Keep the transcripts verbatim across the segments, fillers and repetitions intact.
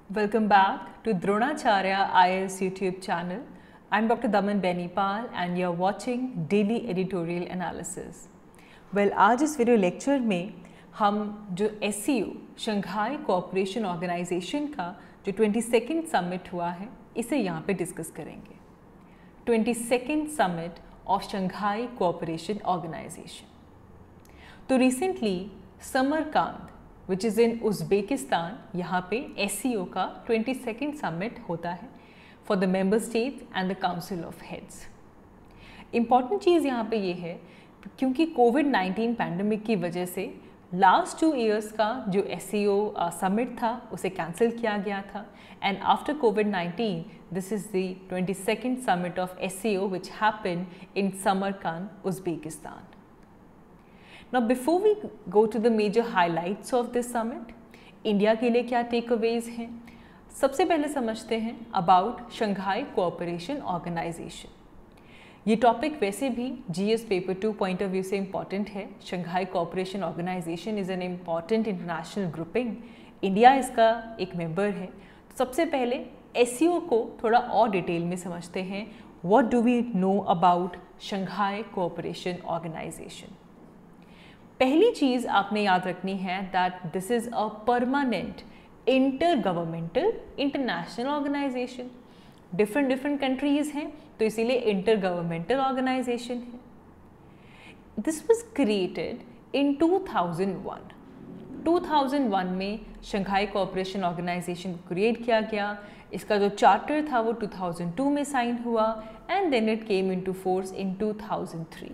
Welcome back to Dronacharya I A S YouTube channel. I'm Doctor Daman Benipal and you're watching Daily Editorial Analysis. Well, आज इस video lecture में हम जो S C O Shanghai Cooperation Organisation का जो twenty second summit हुआ है इसे यहाँ पे डिस्कस करेंगे. Twenty second summit of Shanghai Cooperation Organisation. तो recently Samarkand which is in Uzbekistan, यहाँ पे एस सी ओ का ट्वेंटी सेकेंड समिट होता है for the member states and the council of heads. Important चीज़ यहाँ पे ये है क्योंकि कोविड नाइन्टीन पैंडमिक की वजह से लास्ट टू इयर्स का जो एस सी ओ समिट था उसे कैंसिल किया गया था, and after COVID nineteen this is the twenty second summit of S C O which happen in Samarkand, Uzbekistan. Now before we go to the major highlights of this summit, India के लिए क्या take Awez हैं, सबसे पहले समझते हैं about Shanghai Cooperation Organisation. ये topic वैसे भी G S paper two point of view से इम्पॉर्टेंट है. Shanghai Cooperation Organisation is an important international grouping. India इसका एक मेंबर है. तो सबसे पहले एस सी ओ को थोड़ा और डिटेल में समझते हैं. What do we know about Shanghai Cooperation Organisation. पहली चीज़ आपने याद रखनी है that this is a permanent intergovernmental international organisation. Different different countries हैं तो इसीलिए इंटर गवर्नमेंटल ऑर्गेनाइजेशन है. This was created in two thousand one. Two thousand one में शंघाई कोऑपरेशन ऑर्गेनाइजेशन को क्रिएट किया गया. इसका जो चार्टर था वो टू थाउज़ेंड टू में साइन हुआ and then it came into force in two thousand three.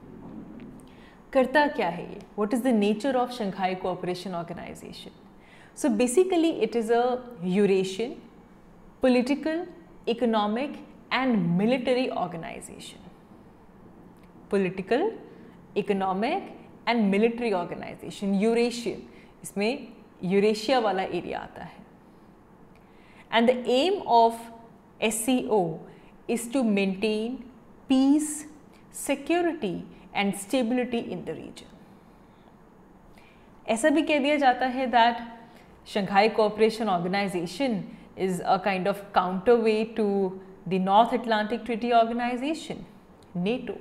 करता क्या है ये? What is the nature of Shanghai Cooperation Organization? So basically it is a Eurasian political, economic and military organization. Political, economic and military organization. Eurasian, इसमें Eurasia वाला area आता है. And the aim of S C O is to maintain peace, security and stability in the region. ऐसा भी कह दिया जाता है that Shanghai Cooperation Organization is a kind of counterweight to the North Atlantic Treaty Organization, NATO.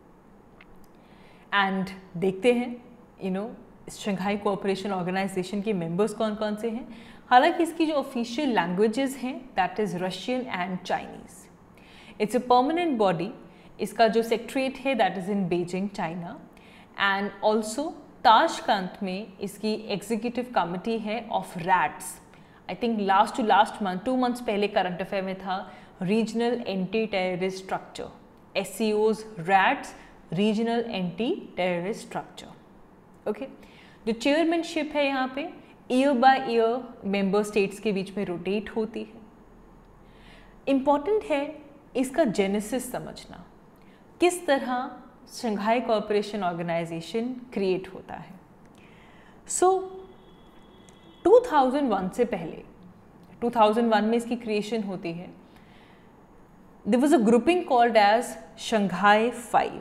And देखते हैं you know Shanghai Cooperation Organization के members कौन कौन से हैं. हालांकि इसकी जो official languages हैं that is Russian and Chinese. It's a permanent body. इसका जो सेक्रेटरीट है that is in Beijing, China. And also Tashkent में इसकी एग्जीक्यूटिव कमिटी है of RATS. I think last to last month two months पहले current affair में था regional anti terrorist structure. S C O's RATS regional anti terrorist structure. Okay, जो chairmanship है यहाँ पे year by year member states के बीच में रोटेट होती है. इम्पॉर्टेंट है इसका जेनेसिस समझना, किस तरह शंघाई कोऑपरेशन ऑर्गेनाइजेशन क्रिएट होता है. सो टू थाउज़ेंड वन से पहले, टू थाउज़ेंड वन में इसकी क्रिएशन होती है. There was a grouping called as Shanghai five.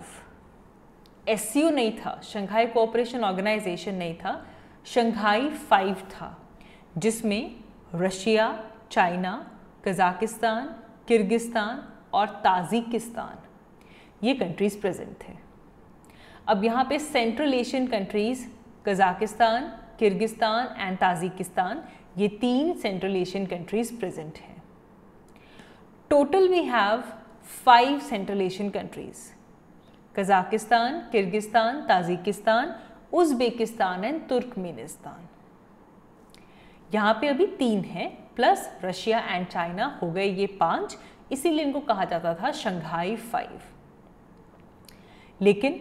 S C O नहीं था, शंघाई कोऑपरेशन ऑर्गेनाइजेशन नहीं था, शंघाई फाइव था, जिसमें रशिया, चाइना, कजाकिस्तान, किर्गिस्तान और ताजिकिस्तान ये कंट्रीज़ प्रेजेंट थे. अब यहाँ पे Central Asian countries Kazakhstan, Kyrgyzstan and Tajikistan, ये तीन सेंट्रल एशियन कंट्रीज़ प्रेजेंट हैं. Total we have five Central Asian countries: Kazakhstan, Kyrgyzstan, Tajikistan, Uzbekistan and Turkmenistan. यहाँ पे अभी तीन हैं प्लस रशिया एंड चाइना, हो गए ये पाँच. इसीलिए इनको कहा जाता था शंघाई फाइव. लेकिन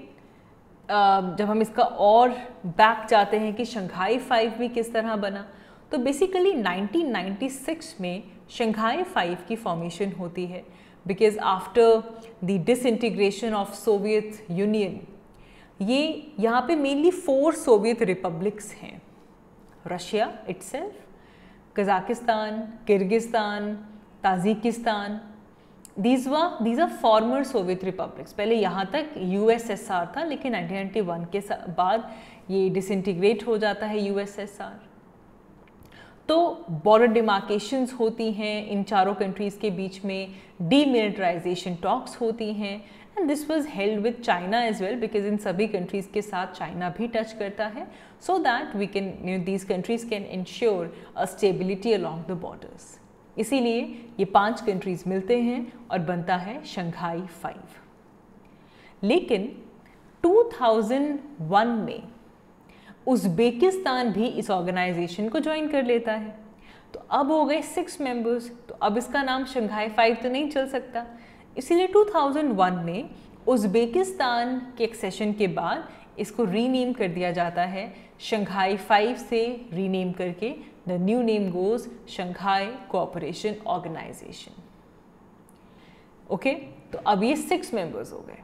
जब हम इसका और बैक जाते हैं कि शंघाई फाइव भी किस तरह बना, तो बेसिकली नाइनटीन नाइंटी सिक्स में शंघाई फाइव की फॉर्मेशन होती है. Because after the disintegration of Soviet Union, ये यहाँ पे मेनली फोर सोवियत रिपब्लिक्स हैं: Russia itself, Kazakhstan, Kyrgyzstan, Tajikistan. These were these are former Soviet republics. पहले यहाँ तक यू एस एस आर था, लेकिन नाइनटीन नाइंटी वन के बाद ये डिसइंटीग्रेट हो जाता है यू एस एस आर. तो बॉर्डर डिमार्केशंस होती हैं इन चारों कंट्रीज़ के बीच में, डीमिलिटराइजेशन टॉक्स होती हैं, and this was held with China as well because in सभी कंट्रीज़ के साथ चाइना भी टच करता है, so that we can you know these countries can ensure a stability along the borders. इसीलिए ये पांच कंट्रीज़ मिलते हैं और बनता है शंघाई फाइव। लेकिन टू थाउज़ेंड वन में उज़्बेकिस्तान भी इस ऑर्गेनाइजेशन को ज्वाइन कर लेता है, तो अब हो गए सिक्स मेंबर्स, तो अब इसका नाम शंघाई फाइव तो नहीं चल सकता। इसीलिए टू थाउज़ेंड वन में उज़्बेकिस्तान के एक्सेशन के बाद इसको रीनेम कर दिया जाता है, शंघाई फाइव से रीनेम करके the new name goes Shanghai Cooperation Organisation. Okay, तो अब ये सिक्स मेंबर्स हो गए।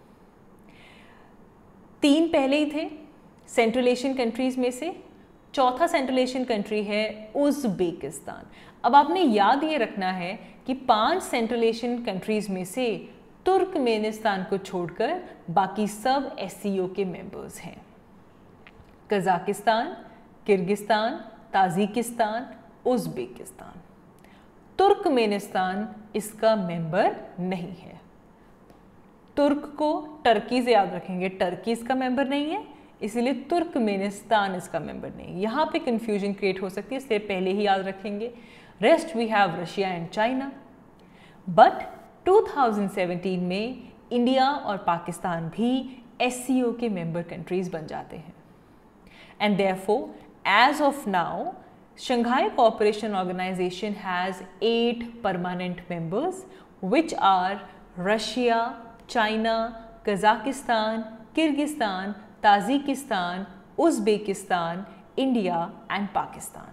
तीन पहले ही थे सेंट्रल एशियन कंट्रीज में से, चौथा सेंट्रल एशियन कंट्री है उज़्बेकिस्तान। अब आपने याद ये रखना है कि पांच सेंट्रल एशियन कंट्रीज में से तुर्कमेनिस्तान को छोड़कर बाकी सब एस सी ओ के मेंबर्स हैं। Kazakhstan, Kyrgyzstan, Tajikistan, Uzbekistan. Turkmenistan इसका मेंबर नहीं है। तुर्क को टर्की से याद रखेंगे, टर्की इसका मेंबर नहीं है, इसीलिए तुर्कमेनिस्तान इसका मेंबर नहीं है। यहाँ पे कंफ्यूजन क्रिएट हो सकती है, इसलिए पहले ही याद रखेंगे। Rest we have Russia and China. But two thousand seventeen में इंडिया और पाकिस्तान भी एस सी ओ के मेंबर कंट्रीज बन जाते हैं। And therefore as of now Shanghai Cooperation Organisation has eight permanent members which are Russia, China, Kazakhstan, Kyrgyzstan, Tajikistan, Uzbekistan, India and Pakistan.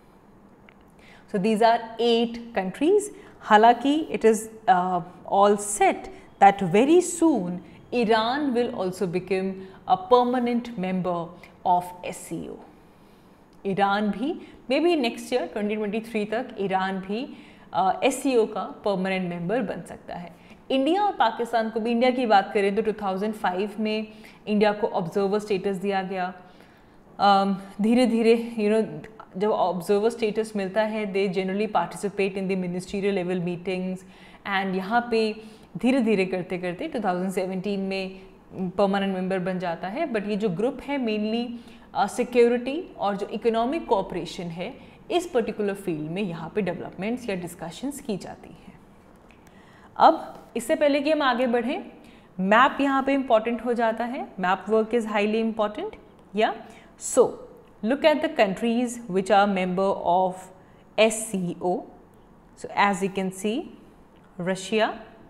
So these are eight countries. हालांकि it is uh, all set that very soon Iran will also become a permanent member of S C O. Iran भी maybe next year twenty twenty three तक Iran भी S C O का permanent member बन सकता है। India और पाकिस्तान को भी, इंडिया की बात करें तो टू थाउज़ेंड फाइव में इंडिया को ऑब्जर्वर स्टेटस दिया गया। धीरे धीरे यू नो जब ऑब्जर्वर स्टेटस मिलता है they generally participate in the ministerial level meetings, and यहाँ पे धीरे धीरे करते करते टू थाउज़ेंड सेवेंटीन में परमानेंट मेंबर बन जाता है। बट ये जो ग्रुप है मेनली सिक्योरिटी uh, और जो इकोनॉमिक कोऑपरेशन है इस पर्टिकुलर फील्ड में यहाँ पे डेवलपमेंट्स या डिस्कशंस की जाती हैं। अब इससे पहले कि हम आगे बढ़ें, मैप यहाँ पे इम्पॉर्टेंट हो जाता है। Map work is highly important. Yeah so look at the countries which are member of S C O. So as you can see, Russia,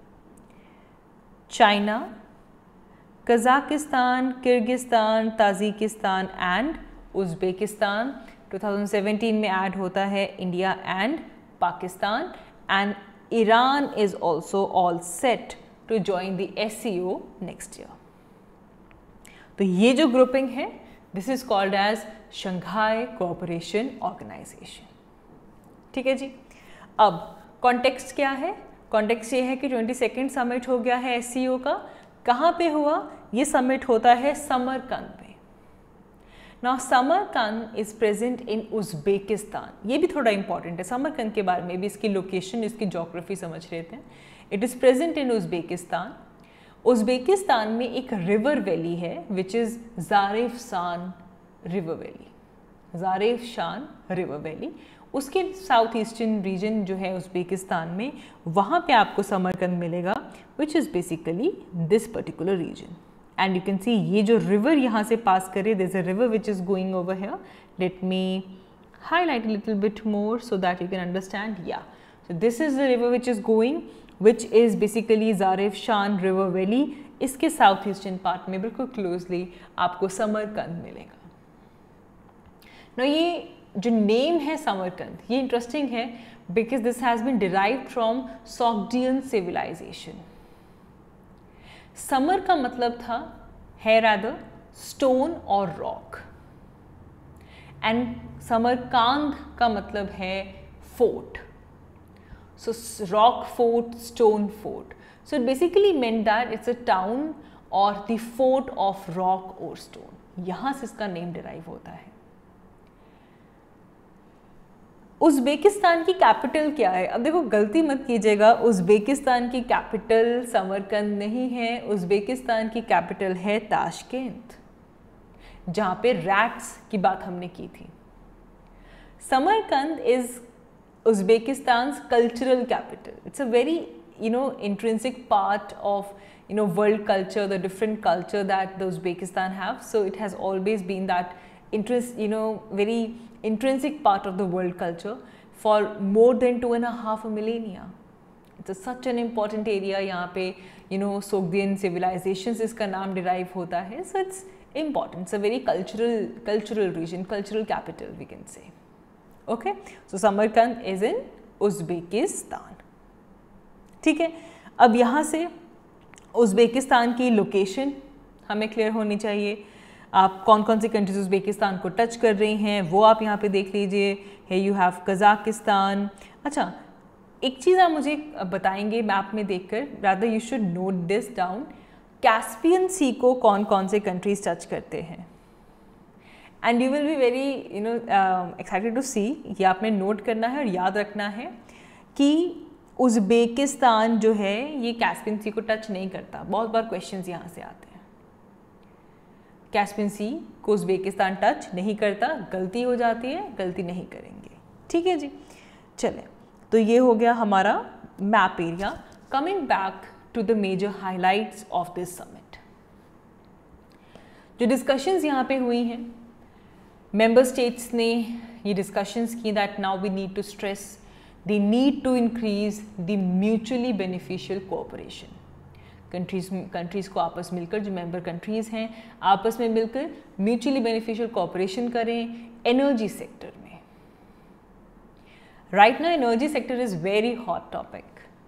China, Kazakhstan, Kyrgyzstan, Tajikistan and Uzbekistan. twenty seventeen में add होता है India and Pakistan, and Iran is also all set to join the S C O next year. तो ये जो grouping है this is called as Shanghai Cooperation Organisation. ठीक है जी। अब कॉन्टेक्स्ट क्या है? कॉन्टेक्स्ट ये है कि ट्वेंटी सेकेंड समिट हो गया है एस सी ओ का। कहाँ पे हुआ? ये समिट होता है समरकंद में। Now Samarkand is present in Uzbekistan. ये भी थोड़ा इंपॉर्टेंट है, समरकंद के बारे में भी, इसकी लोकेशन, इसकी जोग्राफी समझ लेते हैं। It is present in Uzbekistan. Uzbekistan में एक रिवर वैली है विच इज़ ज़ारेफ शान river valley. Zarafshan river valley, उसके साउथ ईस्टर्न रीजन जो है उज़्बेकिस्तान में, वहाँ पे आपको समरकंद मिलेगा which is basically this particular region. And you can see ये जो रिवर यहाँ से पास करे, there is a river which is going over here. Let me highlight a little bit more so that you can understand. Yeah so this is the river which is going which is basically ज़ारेफ शान river valley. इसके south eastern part में बिल्कुल closely आपको Samarkand मिलेगा। No ये जो name है समरकंद, ये इंटरेस्टिंग है because this has been derived from Sogdian civilisation. समर का मतलब था है रादर स्टोन और रॉक, एंड समरकांद का मतलब है fort. So rock fort, stone fort. So it basically meant that it's a town or the fort of rock or stone. यहाँ से इसका नेम डिराइव होता है। उज़्बेकिस्तान की कैपिटल क्या है? अब देखो गलती मत कीजिएगा, उज़्बेकिस्तान की कैपिटल समरकंद नहीं है, उज़्बेकिस्तान की कैपिटल है ताशकेंत, जहाँ पे रैट्स की बात हमने की थी। Samarkand is Uzbekistan's cultural capital. It's a very, you know, intrinsic part of, you know, world culture, the different culture that the Uzbekistan have. So it has always been that interest, you know, very intrinsic part of the world culture for more than two and a half a millennia. It's a, such an important area. यहाँ पे, you know, Sogdian civilizations इसका नाम derive होता है. So it's important. It's a very cultural, cultural region, cultural capital we can say. Okay, so Samarkand is in Uzbekistan. ठीक है, अब यहाँ से उज़्बेकिस्तान की लोकेशन हमें क्लियर होनी चाहिए। आप कौन कौन सी कंट्रीज उज़्बेकिस्तान को टच कर रही हैं वो आप यहाँ पे देख लीजिए। है यू हैव कज़ाकिस्तान। अच्छा, एक चीज़ आप मुझे बताएंगे मैप में देखकर, rather you should note this down, Caspian sea को कौन कौन से कंट्रीज टच करते हैं। And you will be very you know excited to see, ये आपने नोट करना है और याद रखना है कि उज़्बेकिस्तान जो है ये कैस्पियन सी को टच नहीं करता। बहुत बार क्वेश्चंस यहाँ से आते हैं, कैस्पियन सी को उज़्बेकिस्तान टच नहीं करता, गलती हो जाती है, गलती नहीं करेंगे। ठीक है जी, चले, तो ये हो गया हमारा map area. Coming back to the major highlights of this summit, जो डिस्कशंस यहाँ पे हुई हैं, मेंबर स्टेट्स ने ये डिस्कशंस की that now we need to stress the need to increase the mutually beneficial cooperation. Countries countries को आपस मिलकर, जो मेंबर कंट्रीज़ हैं आपस में मिलकर म्यूचुअली बेनिफिशियल कोऑपरेशन करें एनर्जी सेक्टर में। Right now energy sector is very hot topic,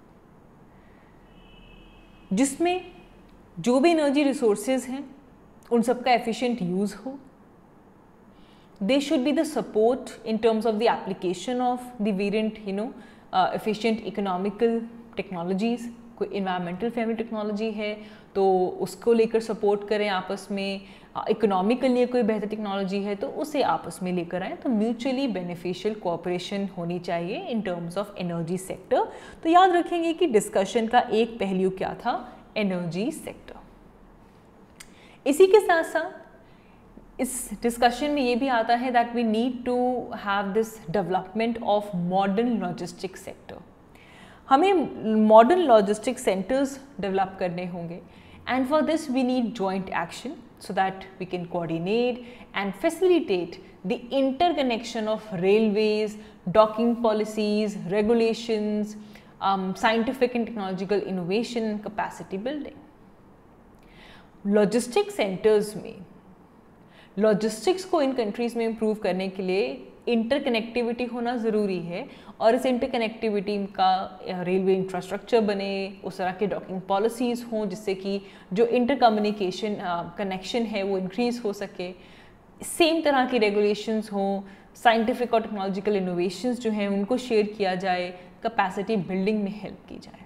जिसमें जो भी एनर्जी रिसोर्सेज हैं उन सबका एफिशिएंट यूज़ हो। They should be the support in terms of the application of the variant, you know, uh, efficient economical technologies. कोई environmental friendly technology है तो उसको लेकर support करें आपस में, इकोनॉमी के लिए कोई बेहतर टेक्नोलॉजी है तो उसे आपस में लेकर आएँ। तो म्यूचुअली बेनिफिशियल कोऑपरेशन होनी चाहिए in terms of energy sector. तो याद रखेंगे कि डिस्कशन का एक पहलू क्या था, एनर्जी सेक्टर। इसी के साथ साथ इस डिस्कशन में ये भी आता है that we need to have this development of modern logistic sector. हमें मॉडर्न लॉजिस्टिक सेंटर्स डेवलप करने होंगे and for this we need joint action so that we can coordinate and facilitate the interconnection of railways, docking policies, regulations, scientific and technological innovation, capacity building. Logistic centres में logistics को इन countries में improve करने के लिए interconnectivity होना ज़रूरी है और इस इंटरकनेक्टिविटी का रेलवे इंफ्रास्ट्रक्चर बने, उस तरह के डॉकिंग पॉलिसीज़ हों जिससे कि जो इंटर कम्युनिकेशन कनेक्शन है वो इंक्रीज़ हो सके, सेम तरह की रेगुलेशंस हों, साइंटिफिक और टेक्नोलॉजिकल इनोवेशंस जो हैं उनको शेयर किया जाए, कैपेसिटी बिल्डिंग में हेल्प की जाए।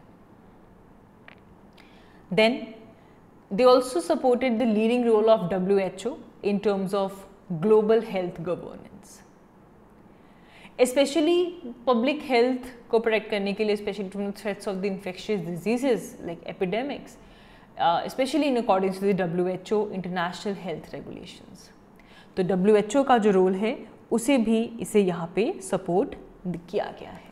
Then they also supported the leading role of W H O in terms of global health governance, especially public health को protect करने के लिए, especially from the threats of the infectious diseases like epidemics, uh, especially in accordance with the W H O international health regulations। तो W H O का जो role है उसे भी इसे यहाँ पे सपोर्ट किया गया है।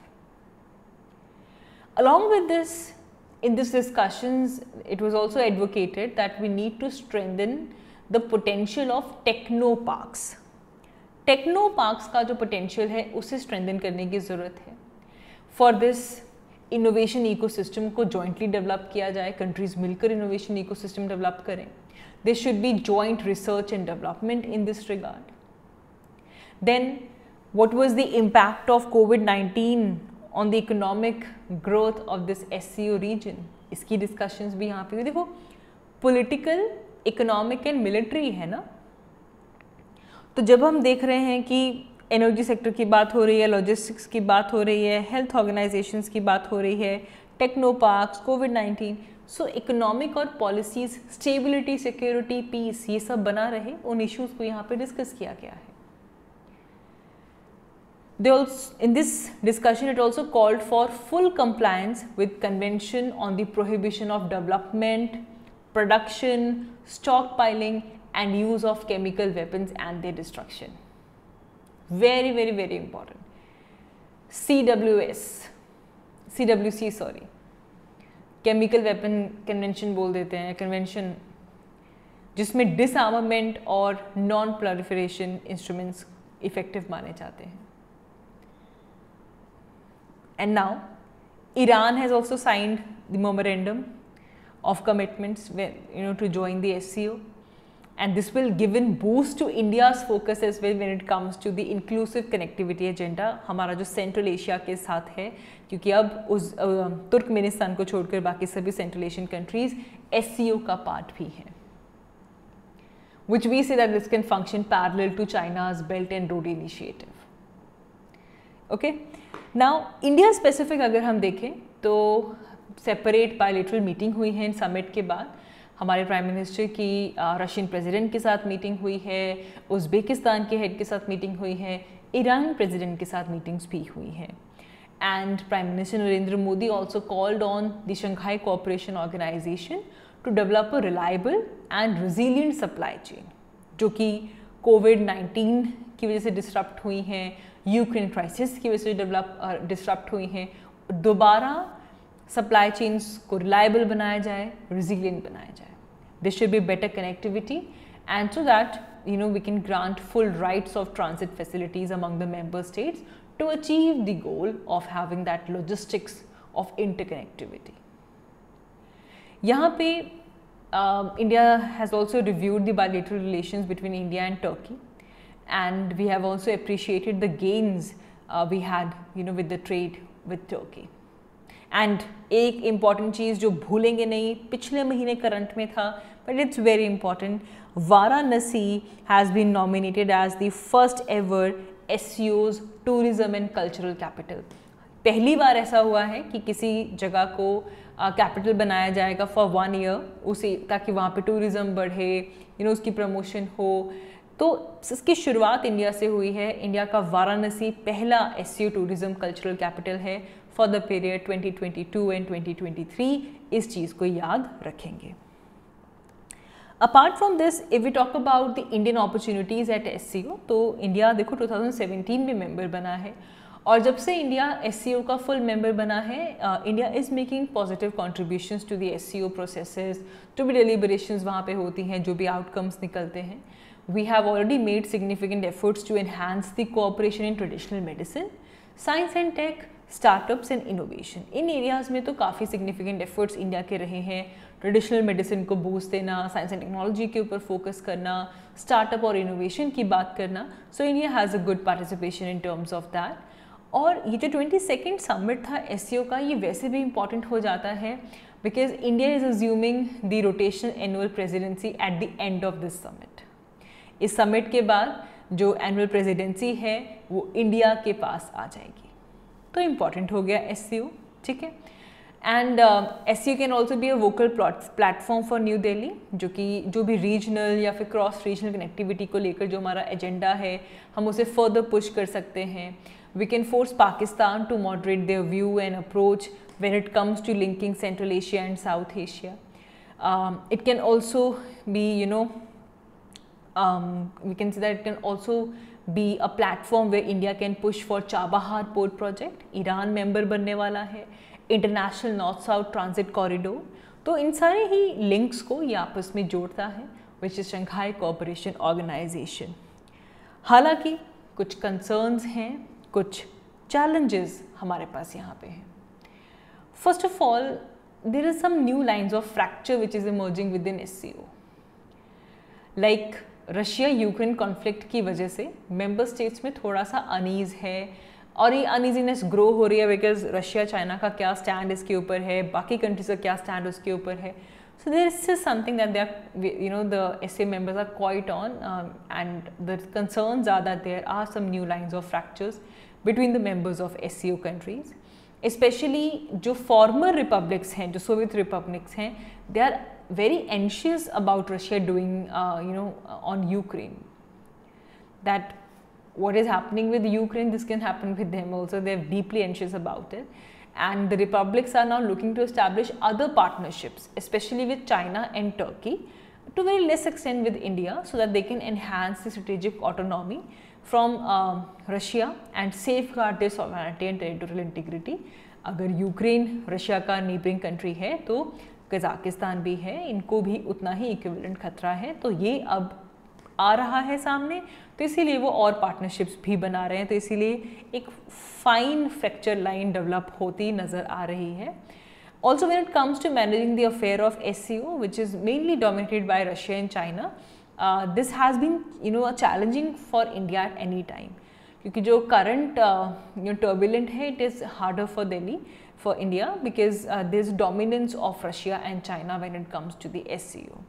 Along with this, in these discussions, it was also advocated that we need to strengthen the potential of techno parks. Techno parks का जो potential है उसे strengthen करने की ज़रूरत है। For this, innovation ecosystem को jointly develop किया जाए, countries मिलकर innovation ecosystem develop करें। There should be joint research and development in this regard. Then, what was the impact of COVID nineteen on the economic growth of this S C O region? इसकी discussions भी यहाँ पे हुई। देखो political, economic and military है ना, तो जब हम देख रहे हैं कि एनर्जी सेक्टर की बात हो रही है, लॉजिस्टिक्स की बात हो रही है, हेल्थ ऑर्गेनाइजेशंस की बात हो रही है, techno parks, COVID nineteen, so economic और पॉलिसीज, स्टेबिलिटी, सिक्योरिटी, पीस, ये सब बना रहे, उन इश्यूज़ को यहाँ पे डिस्कस किया गया है। They also, in this discussion, it also called for full compliance with Convention on the Prohibition of Development, Production, Stockpiling and Use of Chemical Weapons and their Destruction. Very, very, very important. C W S, C W C sorry, chemical weapon convention बोल देते हैं, convention जिसमें डिसआर्मामेंट और non proliferation instruments effective माने जाते हैं. And now, Iran has also signed the memorandum of commitments, you know, to join the S C O, and this will give a boost to India's focus as well when it comes to the inclusive connectivity agenda. हमारा जो central Asia के साथ है, क्योंकि अब उस Turkmenistan को छोड़कर बाकी सभी central Asian countries S C O का पार्ट भी हैं, which we say that this can function parallel to China's Belt and Road Initiative. Okay. Now India specific अगर हम देखें तो सेपरेट बायलैटरल मीटिंग हुई है इन समिट के बाद. हमारे प्राइम मिनिस्टर की रशियन प्रेसिडेंट के साथ मीटिंग हुई है, उज़्बेकिस्तान के हेड के साथ मीटिंग हुई है, ईरान प्रेसिडेंट के साथ मीटिंग्स भी हुई हैं. And prime minister Narendra Modi also called on the Shanghai Cooperation Organisation to develop a reliable and resilient supply chain, जो कि कोविड नाइन्टीन की वजह से डिस्टर्ब हुई हैं, यूक्रेन क्राइसिस की वजह से डेवलप डिस्टर्ब हुई हैं. दोबारा सप्लाई चेन्स को रिलायबल बनाया जाए, रिजिलियंट बनाया जाए. There should be better connectivity and so that you know we can grant full rights of transit facilities among the member states to achieve the goal of having that logistics of interconnectivity. यहाँ पे uh, India has also reviewed the bilateral relations between India and Turkey, and we have also appreciated the gains uh, we had you know with the trade with Turkey. And एक important चीज़ जो भूलेंगे नहीं, पिछले महीने current में था, but it's very important, Varanasi has been nominated as the first ever S C O's tourism and cultural capital. पहली बार ऐसा हुआ है कि किसी जगह को कैपिटल uh, बनाया जाएगा फॉर वन ईयर, उसी ताकि वहाँ पे टूरिज़्म बढ़े, यू नो उसकी प्रमोशन हो. तो इसकी शुरुआत इंडिया से हुई है. इंडिया का वाराणसी पहला S C O tourism cultural capital है for the period twenty twenty two and twenty twenty three. इस चीज़ को याद रखेंगे. Apart from this, if we talk about the Indian opportunities at S C O, तो India देखो two thousand seventeen में member बना है, और जब से इंडिया एस सी ओ का फुल मेंबर बना है, India is making positive contributions to the S C O processes, जो भी डेलिब्रेशंस वहाँ पे होती हैं, जो भी आउटकम्स निकलते हैं. We have already made significant efforts to enhance the cooperation in traditional medicine, science and tech, startups and innovation. In areas में तो काफ़ी significant efforts इंडिया के रहे हैं. ट्रेडिशनल मेडिसिन को बूस्ट देना, साइंस एंड टेक्नोलॉजी के ऊपर फोकस करना, स्टार्टअप और इनोवेशन की बात करना. So India has a good participation in terms of that. और ये जो ट्वेंटी सेकेंड समिट था एस सी ओ का, ये वैसे भी इम्पॉर्टेंट हो जाता है because India is assuming the rotational annual presidency at the end of this summit. इस समिट के बाद जो एनुअल प्रेसिडेंसी है वो इंडिया के पास आ जाएगी. तो इम्पॉर्टेंट हो गया एस सी ओ, ठीक है. And S C O can also be a vocal platform for New Delhi, जो कि जो भी रीजनल या फिर क्रॉस रीजनल कनेक्टिविटी को लेकर जो हमारा एजेंडा है, हम उसे फर्दर पुश कर सकते हैं. We can force Pakistan to moderate their view and approach when it comes to linking Central Asia and South Asia. It can also be you know Um, we can say that it can also be a platform where India can push for Chabahar port project. Iran member बनने वाला है, International North South Transit Corridor. तो इन सारे ही links को ये आपस में जोड़ता है, which is Shanghai Cooperation Organisation. हालांकि कुछ कंसर्न्स हैं, कुछ चैलेंजेस हमारे पास यहाँ पे हैं. First of all, there are some new lines of fracture which is emerging within S C O. Like Russia Ukraine conflict की वजह से मेंबर स्टेट्स में थोड़ा सा अनईज है, और ये अनईजीनेस ग्रो हो रही है बिकॉज रशिया चाइना का क्या स्टैंड इसके ऊपर है, बाकी कंट्रीज का क्या स्टैंड उसके ऊपर है. So there is something that they are you know the S A members are quite on, and the concerns are that there are some new lines of fractures between the members of S C O countries. Specially जो former republics हैं, जो Soviet republics हैं, they are very anxious about Russia doing uh, you know on Ukraine. That what is happening with Ukraine, this can happen with them also. They are deeply anxious about it. And the republics are now looking to establish other partnerships, especially with China and Turkey, to very less extent with India, so that they can enhance the strategic autonomy from uh, Russia and safeguard their sovereignty and territorial integrity. अगर Ukraine Russia का neighbouring country है तो Kazakhstan भी है, इनको भी उतना ही equivalent खतरा है. तो ये अब आ रहा है सामने, तो इसीलिए वो और पार्टनरशिप्स भी बना रहे हैं. तो इसीलिए एक फाइन फ्रैक्चर लाइन डेवलप होती नज़र आ रही है. Also, when it comes to managing the affair of S C O, which is mainly dominated by Russia and China, uh, this has been, you know, challenging for India at any time. क्योंकि जो current uh, you know, turbulent है, it is harder for Delhi, for India, because uh, there is dominance of Russia and China when it comes to the S C O.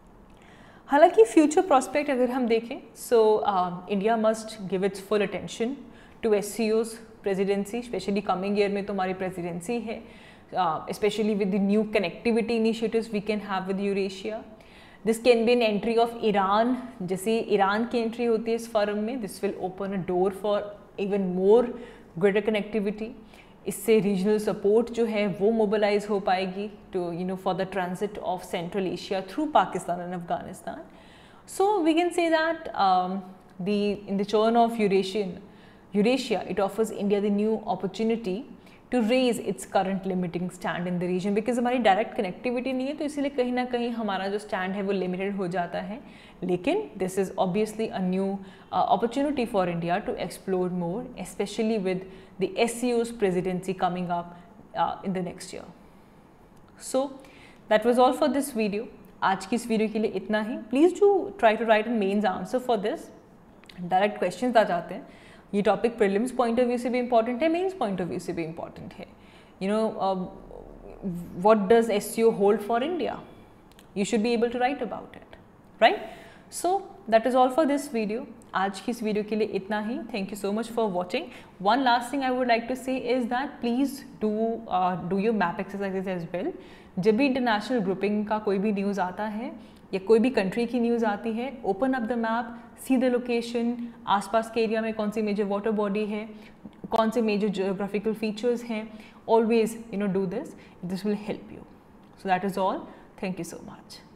हालांकि future prospect अगर हम देखें, so India must give its full attention to S C O's presidency, specially coming year में तो हमारी presidency है, specially with the new connectivity initiatives we can have with Eurasia. This can be an entry of Iran, जैसे Iran की entry होती है इस forum में, this will open a door for even more greater connectivity. इससे regional support जो है वो मोबिलाइज हो पाएगी to you know for the transit of Central Asia through Pakistan and Afghanistan. So we can say that the in the churn of Eurasian Eurasia it offers India the new opportunity to raise its current limiting stand in the region, because हमारी direct connectivity नहीं है, तो इसीलिए कहीं ना कहीं हमारा जो स्टैंड है वो लिमिटेड हो जाता है. लेकिन this is obviously a new opportunity for India to explore more, specially with the S C O's presidency coming up in the next year. So that was all for this video. आज की इस video के लिए इतना ही. Please do try to write an mains answer for this. Direct question आ जाते हैं. ये topic prelims point of view से भी इंपॉर्टेंट है, मेंस पॉइंट ऑफ व्यू से भी इंपॉर्टेंट है. You know what does SCO hold for India, you should be able to write about it, right. So that is all for this video. आज की इस video के लिए इतना ही. Thank you so much for watching. One last thing I would like to say is that please do do your map exercises as well. जब भी international grouping का कोई भी न्यूज़ आता है या कोई भी कंट्री की न्यूज़ आती है, open up the map, see the location, आसपास के एरिया में कौन सी मेजर वाटर बॉडी है, कौन से मेजर जियोग्राफिकल फीचर्स हैं. Always you know do this, this will help you. So that is all. Thank you so much.